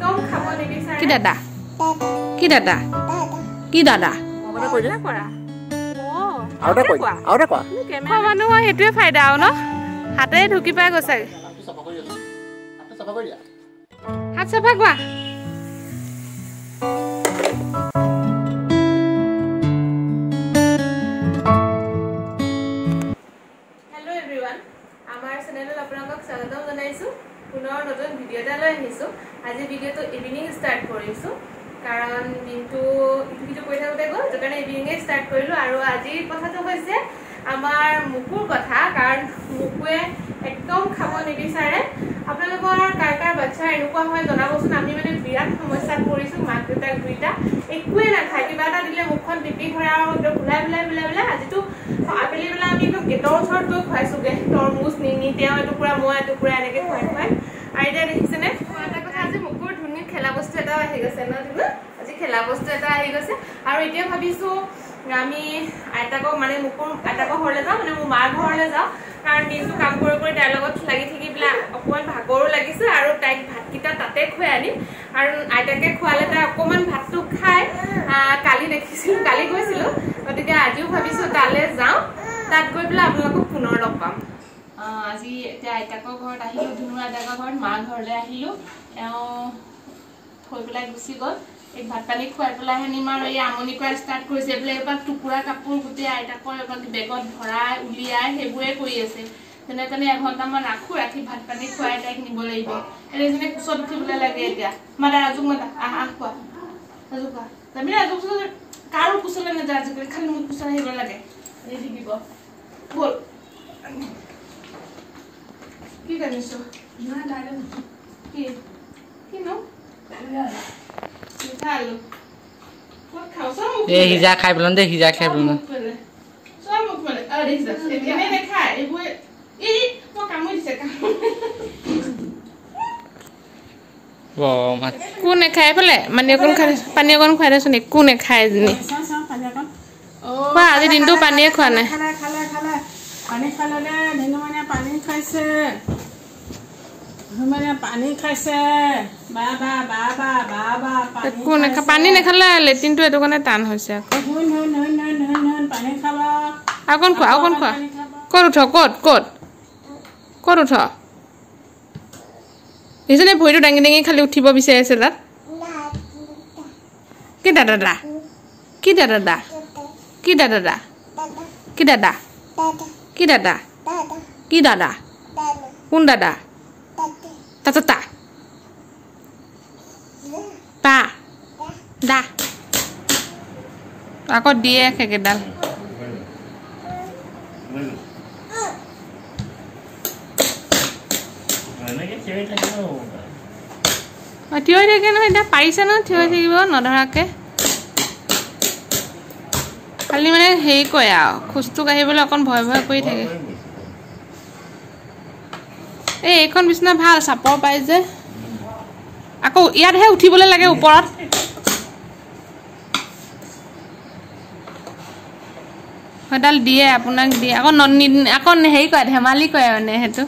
একদম খাব নিবিচাৰে কি দাদা কি দাদা কি দাদা মগনা কৈ দিয়া কৰা আউটা কৈ কেমেৰা মানুহৰ হেতুৱে ফায়দা আৰু ন হাতে ঢুকি পাই গৈছে হাত চাফা কৰা হেল্ল' এভৰিৱান আমাৰ চেনেলত আপোনালোকক স্বাগতম জনাইছোঁ পুনৰ নতুন ভিডিঅ' এটা লৈ আহিছোঁ আজি ভিডিঅ'টো ইভিনিং ষ্টাৰ্ট কৰিছোঁ কাৰণ দিনটো ইটো কৰি থাকোঁতে গ'ল সেইটো কাৰণে ইভিনিঙে ষ্টাৰ্ট কৰিলোঁ আৰু আজিৰ কথাটো হৈছে আমাৰ মুকুৰ কথা কাৰণ মুকুৱে একদম খাব নিবিচাৰে আপোনালোকৰ কাৰ কাৰ বাচ্চা এনেকুৱা হয় জনাবচোন আমি মানে বিৰাট সমস্যাত পৰিছোঁ মাক দেউতাক দুইটা একোৱে নাখায় কিবা এটা দিলে মুখখন টিপি ধৰে আৰু একদম ওলাই আজিতো আবেলি বেলা আমি একদম গেটৰ ওচৰত গৈ খুৱাইছোঁগৈ তৰমুজ নিনি তেওঁ এটুকুৰা মই এটুকুৰা এনেকৈ খুৱাই আৰু এতিয়া দেখিছেনে এটা কথা আজি মুকুৰ ধুনীয়া খেলা বস্তু এটাও আহি গৈছে ন ধুনু আজি খেলা বস্তু এটা আহি গৈছে আৰু এতিয়া ভাবিছোঁ আমি আইতাকক মানে মুকুৰ আইতাকৰ ঘৰলৈ যাওঁ মানে মোৰ মাৰ ঘৰলৈ যাওঁ কাৰণ দিনটো কাম কৰি তাইৰ লগত লাগি থাকি পেলাই অকণমান ভাগৰো লাগিছে আৰু তাইক ভাতকেইটা তাতে খুৱাই আনিম আৰু আইতাকে খোৱালে তাই অকণমান ভাতটো খাই কালি দেখিছিলোঁ কালি গৈছিলোঁ গতিকে আজিও ভাবিছোঁ তালৈ যাওঁ তাত গৈ পেলাই আপোনালোকক পুনৰ লগ পাম আজি এতিয়া আইতাকৰ ঘৰত আহিলোঁ ধুনু আইতাকৰ ঘৰত মাৰ ঘৰলৈ আহিলোঁ এওঁ থৈ পেলাই গুচি গ'ল এই ভাত পানী খুৱাই পেলাই আনিম আৰু এই আমনি কৰা ষ্টাৰ্ট কৰিছে এইফালে এবাৰ টুকুৰা কাপোৰ গোটেই আইতাকৰ এবাৰ বেগত ভৰাই উলিয়াই সেইবোৰে কৰি আছে যেনে তেনে এঘণ্টামান ৰাখি ভাত পানী খুৱাই তাইক নিব লাগিব এইজনে কোচত উঠিবলৈ লাগে এতিয়া মাতা ৰাজুক মাতা খোৱা ৰাজু খোৱা যাবি ৰাজুক কাৰো কোচলৈ নাযায় আজিকালি খালি মোক কোচত আহিব লাগে এই থাকিব ব'ল কি জানিছ কি কিনো সিজা খাই পেলাম দে সিজা খাই পেলাম একো নেখাই পেলাই পানী অকণ খুৱাই দেচোন একো নেখায় এজনী আজি দিনটো পানীয়ে খোৱা নাই একো নেখা পানী নেখালে লেট্ৰিনটো এইটো কাৰণে টান হৈছে অকণ খোৱা ক'ত উঠ ক'ত উঠ দেখিছেনে ভৰিটো দাঙি দাঙি খালি উঠিব বিচাৰিছে তাত কি দাদা কি দাদা কি দাদা কি দাদা কি দাদা কি দাদা কোন দাদা তা পা দা আকৌ দিয়ে সেইকেইডাল থিয় হৈ থাকে নহয় এতিয়া পাৰিছে ন থিয় হৈ থাকিব নধৰাকে খালি মানে হেৰি কয় আৰু খোজটো কাঢ়িবলৈ অকণ ভয় কৰি থাকে এইখন বিচনা ভাল চাপৰ পাই যে আকৌ ইয়াতহে উঠিবলৈ লাগে ওপৰত সেইডাল দিয়ে আপোনাক দিয়ে আকৌ হেৰি কৰে ধেমালি কৰে মানে সেইটো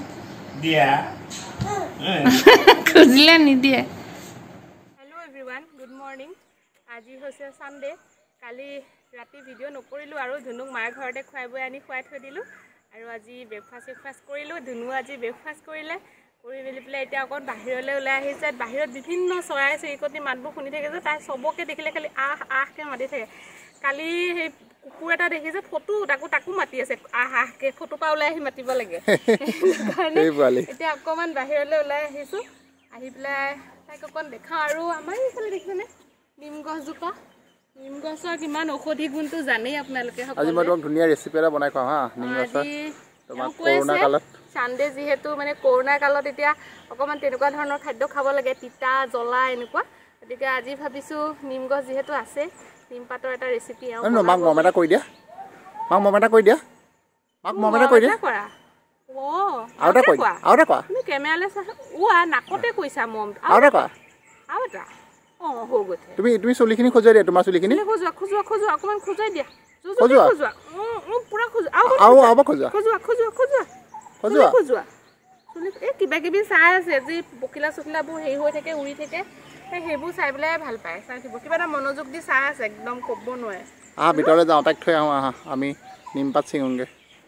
খুজিলে নিদিয়ে হেল্ল' এভৰিৱান গুড মৰ্ণিং আজি হৈছে ছানডে কালি ৰাতি ভিডিঅ' নকৰিলোঁ আৰু ধুনুক মাৰ ঘৰতে খুৱাই বৈ আনি খুৱাই থৈ দিলোঁ আৰু আজি ব্ৰেকফাষ্ট কৰিলোঁ ধুনু আজি ব্ৰেকফাষ্ট কৰি মেলি পেলাই এতিয়া অকণ বাহিৰলৈ ওলাই আহিছে বাহিৰত বিভিন্ন চৰাই চিৰিকটি মাতবোৰ শুনি থাকে যে তাই চবকে দেখিলে খালি আহকৈ মাতি থাকে কালি সেই কুকুৰ এটা দেখিছে ফটো তাকো মাতি আছে আহকৈ ফটো পৰা ওলাই আহি মাতিব লাগে এতিয়া অকণমান বাহিৰলৈ ওলাই আহিছোঁ আহি পেলাই তাইক অকণ দেখাওঁ আৰু আমাৰ এইফালে দেখিছেনে নিম গছজোপা নিম গছৰ কিমান ঔষধি গুণটো জানেই আপোনালোকে আজি মই তোমাক ধুনীয়া ৰেচিপি এটা বনাই খুৱাম হা নিম গছৰ তোমাক কৰোণা কালত ছানডে যিহেতু মানে কৰোণা কালত এতিয়া অকণমান তেনেকুৱা ধৰণৰ খাদ্য খাব লাগে তিতা জ্বলা এনেকুৱা গতিকে আজি ভাবিছোঁ নিম গছ যিহেতু আছে নিম পাতৰ এটা ৰেচিপি মাক মম এটা কৈ দিয়া কৰা আৰু এটা কোৱা তুমি কেমেৰালৈ নাকতে কৈছা মম আৰু এটা হৈ গৈছে তুমি চুলিখিনি খজুৱাই দিয়া তোমাৰ চুলিখিনি খজোৱা অকণমান খজুৱাই দিয়া পুৰা খজোৱা চুলি কিবা কিবি চাই আছে যি পখিলা চখিলাবোৰ হেৰি হৈ থাকে উৰি থাকে সেইবোৰ চাই পেলাই ভাল পায় চাই থাকিব কিবা এটা মনোযোগ দি চাই আছে একদম ক'ব নোৱাৰে ভিতৰলৈ যাওঁ তাইক থৈ আহোঁ আহা আমি নিমপাত ছিঙোগে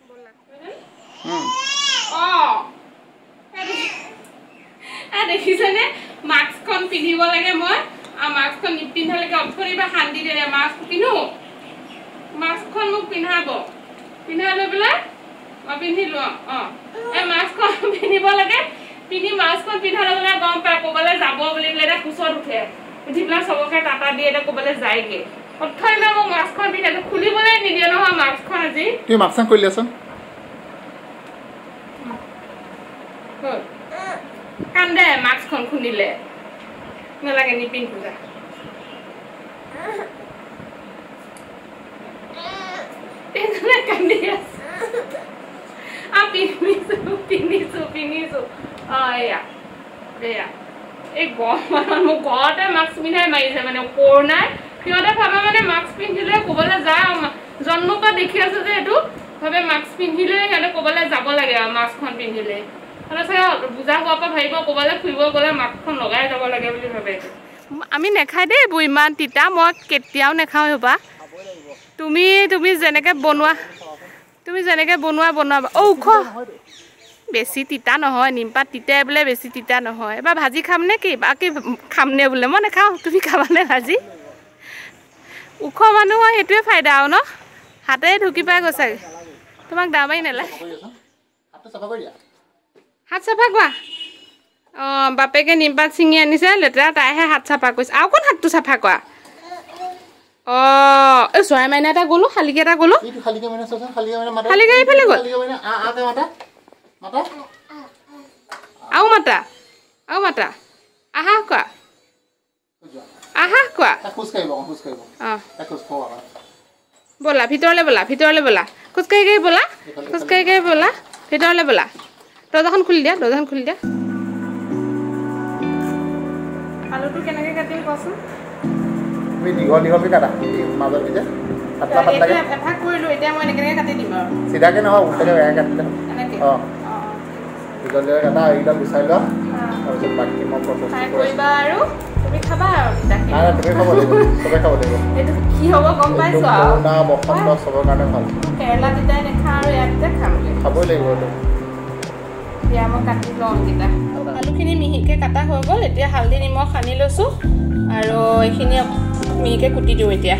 দেখিছেনে মাস্কখন পিন্ধিব লাগে মই আৰু মাস্কখন নিপিন্ধালৈকে অথৰি বা শান্তি দিয়ে মাস্ক পিন্ধো মাস্কখন মোক পিন্ধাব পিন্ধাই লৈ পেলাই মই পিন্ধিলো এই মাস্কখন পিন্ধিব লাগে পিন্ধি মাস্কখন পিন্ধাই লৈ পেলাই গম পায় ক'ৰবালৈ যাব বুলি পেলাই এটা কোচত উঠে উঠি পেলাই চবকে টাটা দিয়ে এটা ক'ৰবালৈ যায়গে অথৰি বা মোক মাস্কখন পিন্ধাই খুলিবলৈ নিদিয়ে নহয় মাস্কখন আজি তুমি মাস্কখন খুলি দিয়াচোন কান্দে মাস্কখন খুলিলে নালাগে নিপিন্ধো যা কান্দি আছে পিন্ধিছো এয়া এই গৰমত মোক ঘৰতে মাস্ক পিন্ধাই মাৰিছে মানে কৰোণাই সিহঁতে ভাবে মানে মাস্ক পিন্ধিলে ক'বলৈ যায় জন্মৰ পৰা দেখি আছে যে এইটো ভাবে মাস্ক পিন্ধিলে সিহঁতে ক'বলৈ যাব লাগে আৰু মাস্কখন পিন্ধিলে বুজা হোৱাৰ পৰা ভাবিব ক'ৰবালৈ ফুৰিব গ'লে মাস্কখন লগাই যাব লাগে বুলি ভাবে আমি নেখাই দেই এইবোৰ ইমান তিতা মই কেতিয়াও নেখাওঁ এইবা তুমি যেনেকৈ বনোৱা বনাবা বেছি তিতা নহয় নিমপাত তিতাই বোলে বেছি তিতা নহয় এবাৰ ভাজি খাম নে কি বাকী খাম নে বোলে মই নেখাওঁ তুমি খাবানে ভাজি ওখ মানুহৰ সেইটোৱে ফাইদা আৰু ন হাতে ঢুকি পাই গৈছাগে তোমাক দামাই নালাগে হাত চাফা কোৱা বাপেকে নিমপাত ছিঙি আনিছে লেতেৰা তাইহে হাত চাফা কৰিছে আৰু কোন হাতটো চাফা কৰা এই চৰাই মাইনা এটা গ'লো শালিকা এটা গ'লো শালিকা এইফালে গ'ল আৰু মাতা আহা কোৱা ব'লা ভিতৰলৈ ব'লা খোজকাঢ়ি ব'লা ভিতৰলৈ ব'লা দৰ্জাখন খুলি দিয়া আলুটো কেনেকৈ কাটিম কচোন তুমি দীঘলকৈ কাটা মাজত দিছে এভাগ কৰিলোঁ এতিয়া মই এনেকৈ কাটি দিম আৰু চিধাকৈ নহয় উল্টাকৈ বেয়া কাটিলে দীঘলকৈ কাটা এইকেইটা গুচাই লোৱা তাৰপিছত বাকী মই প্ৰচেছ কৰিবা আৰু তুমি খাবা আৰু তুমি খাব লাগিব চবে খাব লাগিব এইটো কি হ'ব গম পাইছোঁ আৰু কৰোণা বসন্ত চবৰ কাৰণে ভাল কেৰেলা তিতাই নেখাওঁ আৰু ইয়াত তিতাই খামগৈ খাবই লাগিব এইটো এতিয়া মই কাটি লওঁ এইকেইটা আলুখিনি মিহিকৈ কাটা হৈ গ'ল এতিয়া হালধি নিমখ সানি লৈছোঁ আৰু এইখিনি মিহিকৈ কুটি দিওঁ এতিয়া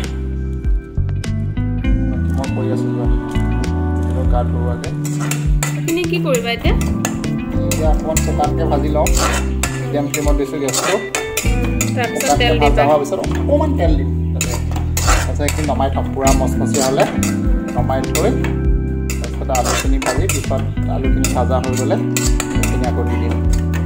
মই কৰি আছোঁ গা ধুৱাকৈ এইখিনি কি কৰিবা এতিয়া অকণমান শুকানকৈ ভাজি লওঁ মিডিয়াম ফ্লেমত দিছোঁ গেছটো তাৰপিছত তেল দিবা হোৱাৰ পিছত অকণমান তেল দিম তাৰপিছত এইখিনি নমাই থ'ম পূৰা মচমচীয়া হ'লে নমাই থৈ তাৰপিছত আলুখিনি ভাজি পিছত আলুখিনি ভাজা হৈ গ'লে সেইখিনি আকৌ দি দিম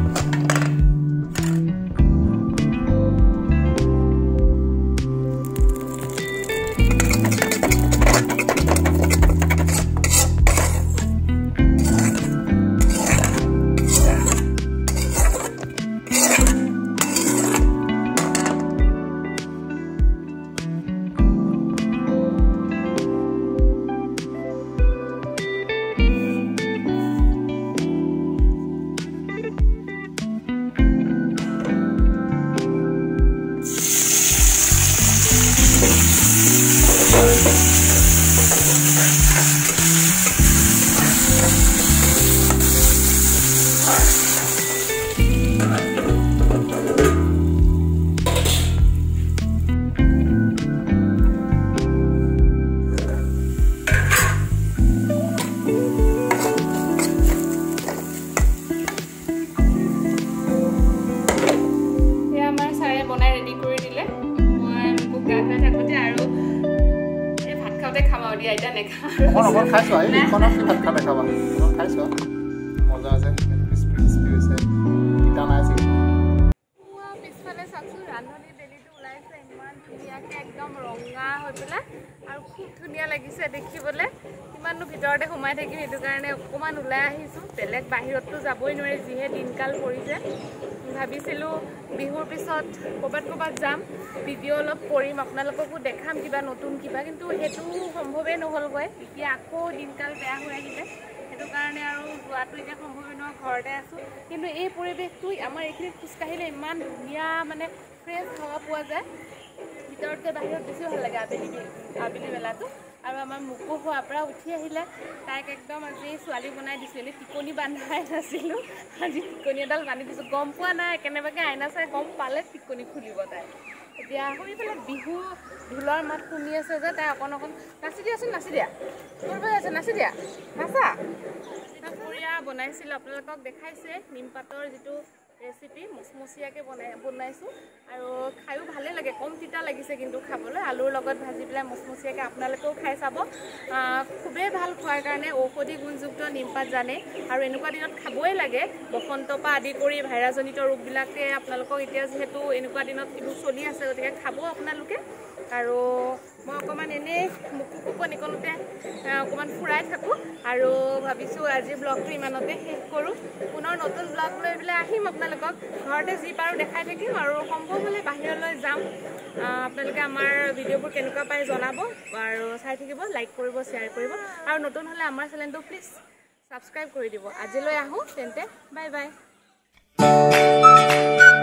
খাইছোঁ এইখনত কি ভাত খালে খাবা খাইছোঁ মজা আছে ক্ৰিস্পি হৈছে তিতা নাই আছে পিছফালে চাওকচোন ৰান্ধনি বেলিটো ওলাইছে ইমান ধুনীয়াকৈ একদম ৰঙা হৈ পেলাই আৰু খুব ধুনীয়া লাগিছে দেখিবলৈ ইমাননো ভিতৰতে সোমাই থাকিম সেইটো কাৰণে অকণমান ওলাই আহিছোঁ বেলেগ বাহিৰততো যাবই নোৱাৰি যিহে দিনকাল পৰিছে ভাবিছিলোঁ বিহুৰ পিছত ক'ৰবাত যাম ভিডিঅ' অলপ কৰিম আপোনালোককো দেখাম কিবা নতুন কিবা কিন্তু সেইটো সম্ভৱেই নহ'লগৈ এতিয়া আকৌ দিনকাল বেয়া হৈ আহিলে সেইটো কাৰণে আৰু যোৱাটো এতিয়া সম্ভৱ নহয়, ঘৰতে আছোঁ। কিন্তু এই পৰিৱেশটো আমাৰ এইখিনিত খোজকাঢ়িলে ইমান ধুনীয়া মানে ফ্ৰেছ হাৱা পোৱা যায়, ভিতৰতকৈ বাহিৰত বেছি ভাল লাগে আবেলি বেলাটো। আৰু আমাৰ মোকো হোৱাৰ পৰা উঠি আহিলে, তাইক একদম আজি ছোৱালী বনাই দিছোঁ। এনেই টিকনি বান্ধাই নাছিলোঁ, আজি টিকনি এডাল বান্ধি দিছোঁ। গম পোৱা নাই কেনেবাকৈ আইনা চাই গম পালে টিকনি খুলিব তাই। এতিয়া শুনিফালে বিহু ঢোলৰ মাত শুনি আছে যে, তাই অকণ নাচি দিয়াচোন, নাচি দিয়া, কৰিব আছে, নাচি দিয়া, নাচা। দুপৰীয়া বনাইছিলোঁ, আপোনালোকক দেখাইছে নিমপাতৰ যিটো ৰেচিপি মচমচীয়াকৈ বনাইছোঁ আৰু খায়ো ভালেই লাগে। কম তিতা লাগিছে কিন্তু খাবলৈ, আলুৰ লগত ভাজি পেলাই মচমচীয়াকৈ আপোনালোকেও খাই চাব। খুবেই ভাল খোৱাৰ কাৰণে, ঔষধি গুণযুক্ত নিমপাত জানে আৰু এনেকুৱা দিনত খাবই লাগে। বসন্তৰ পৰা আদি কৰি ভাইৰাছজনিত ৰোগবিলাকে আপোনালোকক এতিয়া যিহেতু এনেকুৱা দিনত এইবোৰ চলি আছে, গতিকে খাব আপোনালোকে। আৰু মই অকণমান এনেই মুখকো নিকলোতে অকণমান ফুৰাই থাকোঁ আৰু ভাবিছোঁ আজিৰ ব্লগটো ইমানতে শেষ কৰোঁ। পুনৰ নতুন ব্লগ লৈ পেলাই আহিম আপোনালোকক, ঘৰতে যি পাৰোঁ দেখাই থাকিম আৰু সম্ভৱ হ'লে বাহিৰলৈ যাম। আপোনালোকে আমাৰ ভিডিঅ'বোৰ কেনেকুৱা পায় জনাব আৰু চাই থাকিব, লাইক কৰিব, শ্বেয়াৰ কৰিব আৰু নতুন হ'লে আমাৰ চেনেলটো প্লিজ ছাবস্ক্ৰাইব কৰি দিব। আজিলৈ আহোঁ তেন্তে, বাই বাই।